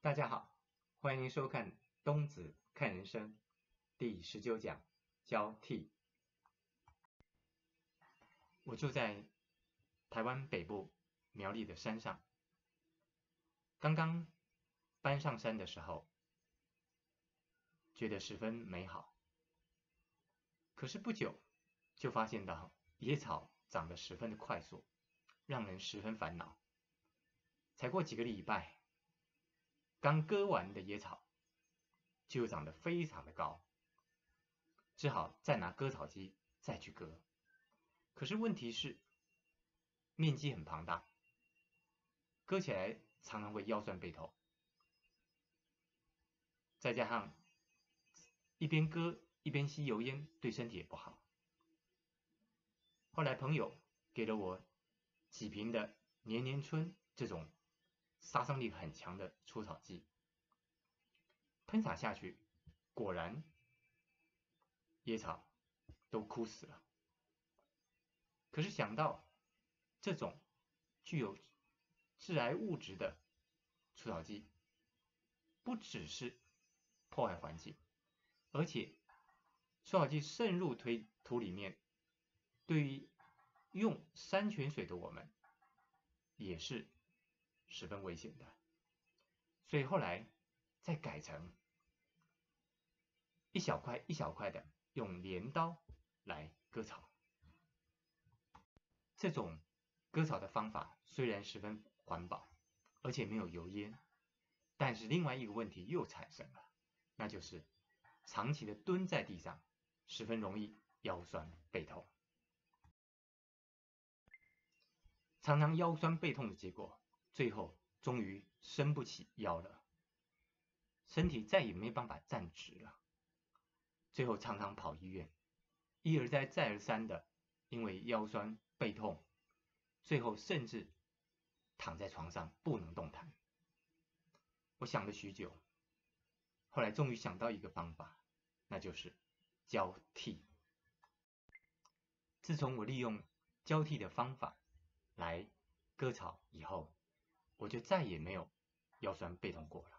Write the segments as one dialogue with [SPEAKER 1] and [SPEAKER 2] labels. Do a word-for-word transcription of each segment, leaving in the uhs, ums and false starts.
[SPEAKER 1] 大家好，欢迎收看东子看人生第十九讲交替。我住在台湾北部苗栗的山上，刚刚搬上山的时候，觉得十分美好。可是不久就发现到野草长得十分的快速，让人十分烦恼。才过几个礼拜，刚割完的野草就长得非常的高，只好再拿割草机再去割。可是问题是面积很庞大，割起来常常会腰酸背痛，再加上一边割一边吸油烟，对身体也不好。后来朋友给了我几瓶的年年春这种杀伤力很强的除草剂，喷洒下去，果然野草都枯死了。可是想到这种具有致癌物质的除草剂，不只是破坏环境，而且除草剂渗入推土里面，对于用山泉水的我们也是十分危险的。所以后来再改成一小块一小块的用镰刀来割草。这种割草的方法虽然十分环保，而且没有油烟，但是另外一个问题又产生了，那就是长期的蹲在地上，十分容易腰酸背痛。常常腰酸背痛的结果，最后终于伸不起腰了，身体再也没办法站直了，最后常常跑医院，一而再再而三的因为腰酸背痛，最后甚至躺在床上不能动弹。我想了许久，后来终于想到一个方法，那就是交替。自从我利用交替的方法来割草以后，我就再也没有腰酸背痛过了。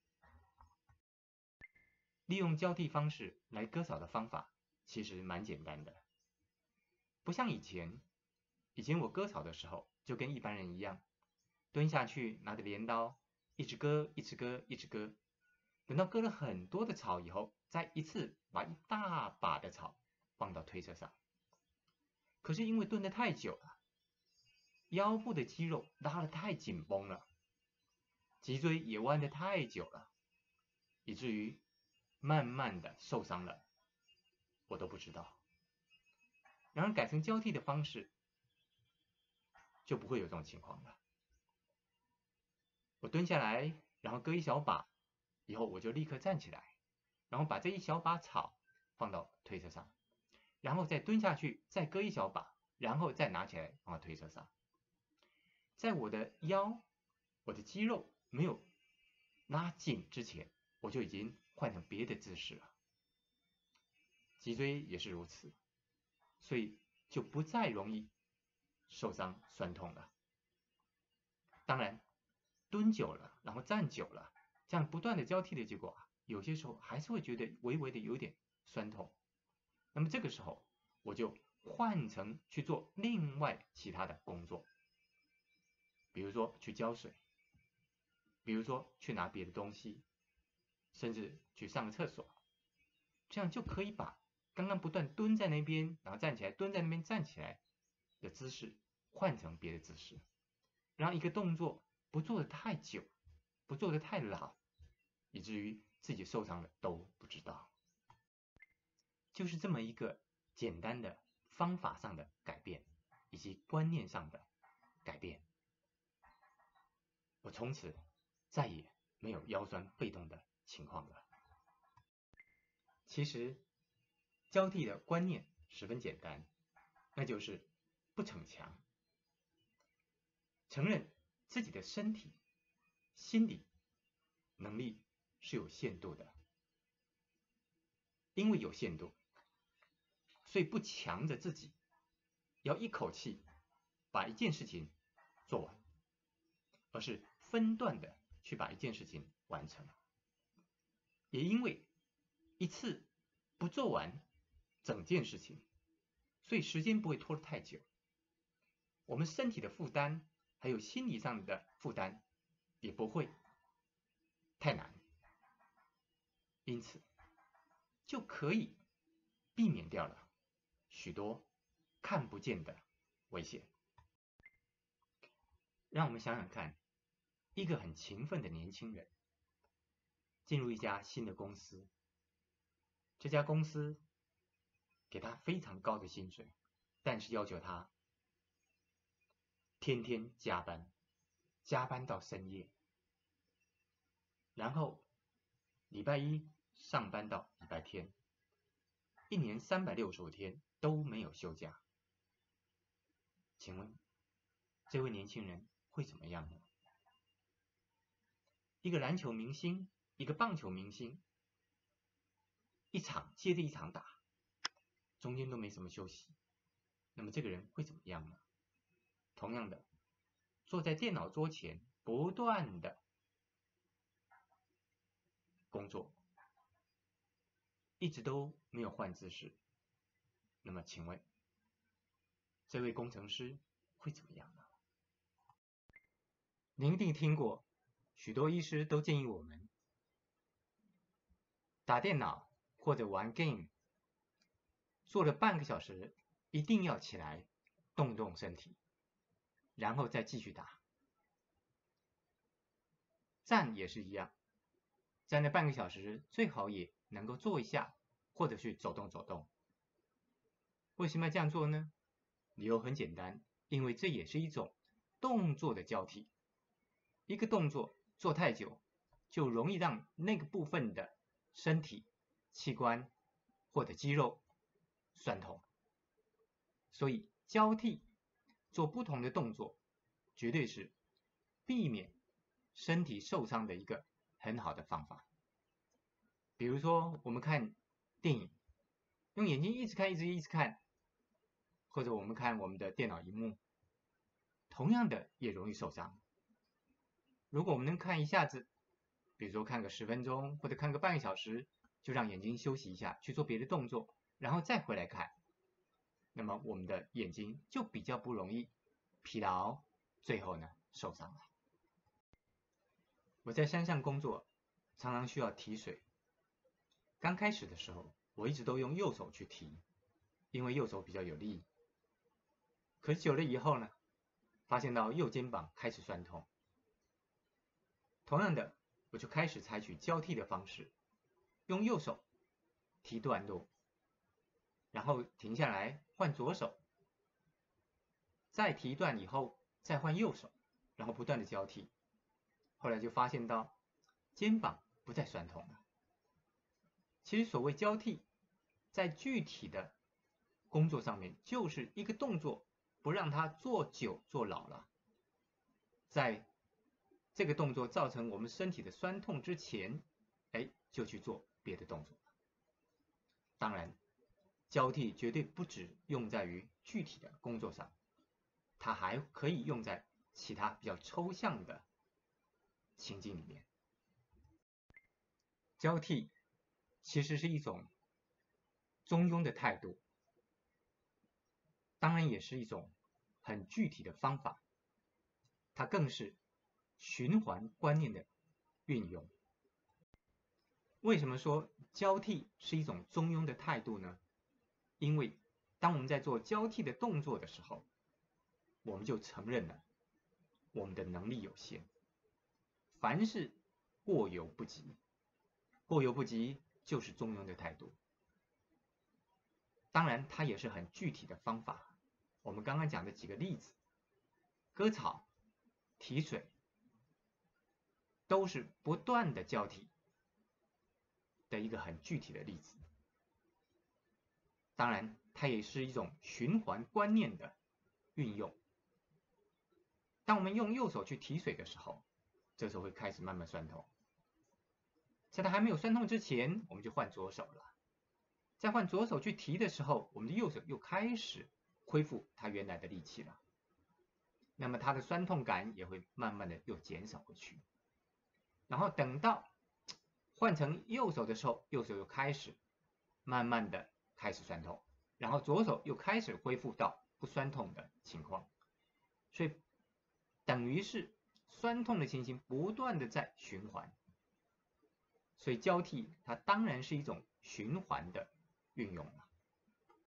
[SPEAKER 1] 利用交替方式来割草的方法其实蛮简单的，不像以前，以前我割草的时候就跟一般人一样，蹲下去拿着镰刀一直割一直割一直割，等到割了很多的草以后，再一次把一大把的草放到推车上。可是因为蹲得太久了，腰部的肌肉拉得太紧绷了，脊椎也弯得太久了，以至于慢慢的受伤了，我都不知道。然而改成交替的方式，就不会有这种情况了。我蹲下来，然后割一小把，以后我就立刻站起来，然后把这一小把草放到推车上，然后再蹲下去，再割一小把，然后再拿起来放到推车上。在我的腰、我的肌肉没有拉紧之前，我就已经换成别的姿势了。脊椎也是如此，所以就不再容易受伤酸痛了。当然，蹲久了，然后站久了，这样不断的交替的结果啊，有些时候还是会觉得微微的有点酸痛。那么这个时候，我就换成去做另外其他的工作，比如说去浇水，比如说去拿别的东西，甚至去上个厕所，这样就可以把刚刚不断蹲在那边，然后站起来，蹲在那边站起来的姿势换成别的姿势，让一个动作不做得太久，不做得太老，以至于自己受伤了都不知道。就是这么一个简单的方法上的改变，以及观念上的改变，我从此再也没有腰酸背痛的情况了。其实交替的观念十分简单，那就是不逞强，承认自己的身体、心理能力是有限度的，因为有限度，所以不强着自己要一口气把一件事情做完，而是分段的去把一件事情完成。也因为一次不做完整件事情，所以时间不会拖得太久，我们身体的负担还有心理上的负担也不会太难，因此就可以避免掉了许多看不见的危险。让我们想想看，一个很勤奋的年轻人进入一家新的公司，这家公司给他非常高的薪水，但是要求他天天加班，加班到深夜，然后礼拜一上班到礼拜天，一年三百六十五天都没有休假。请问这位年轻人会怎么样呢？一个篮球明星，一个棒球明星，一场接着一场打，中间都没什么休息，那么这个人会怎么样呢？同样的，坐在电脑桌前不断的工作，一直都没有换姿势，那么请问这位工程师会怎么样呢？您一定听过，许多医师都建议我们打电脑或者玩 game， 做了半个小时，一定要起来动动身体，然后再继续打。站也是一样，站了半个小时，最好也能够坐一下，或者去走动走动。为什么要这样做呢？理由很简单，因为这也是一种动作的交替。一个动作做太久，就容易让那个部分的身体器官或者肌肉酸痛。所以交替做不同的动作，绝对是避免身体受伤的一个很好的方法。比如说我们看电影，用眼睛一直看一直一直看，或者我们看我们的电脑荧幕，同样的也容易受伤。如果我们能看一下子，比如说看个十分钟或者看个半个小时，就让眼睛休息一下，去做别的动作，然后再回来看，那么我们的眼睛就比较不容易疲劳，最后呢受伤了。我在山上工作，常常需要提水。刚开始的时候，我一直都用右手去提，因为右手比较有力。可是久了以后呢，发现到右肩膀开始酸痛。同样的，我就开始采取交替的方式，用右手提段落，然后停下来换左手，再提一段以后再换右手，然后不断的交替。后来就发现到肩膀不再酸痛了。其实所谓交替，在具体的工作上面，就是一个动作不让它做久做老了，在这个动作造成我们身体的酸痛之前，哎，就去做别的动作。当然，交替绝对不只用在于具体的工作上，它还可以用在其他比较抽象的情境里面。交替其实是一种中庸的态度，当然也是一种很具体的方法，它更是循环观念的运用。为什么说交替是一种中庸的态度呢？因为当我们在做交替的动作的时候，我们就承认了我们的能力有限，凡事过犹不及，过犹不及就是中庸的态度。当然它也是很具体的方法，我们刚刚讲的几个例子，割草、提水，都是不断的交替的一个很具体的例子。当然它也是一种循环观念的运用。当我们用右手去提水的时候，这时候会开始慢慢酸痛，在它还没有酸痛之前，我们就换左手了。在换左手去提的时候，我们的右手又开始恢复它原来的力气了，那么它的酸痛感也会慢慢的又减少回去。 然后等到换成右手的时候，右手又开始慢慢的开始酸痛，然后左手又开始恢复到不酸痛的情况，所以等于是酸痛的情形不断的在循环，所以交替它当然是一种循环的运用了。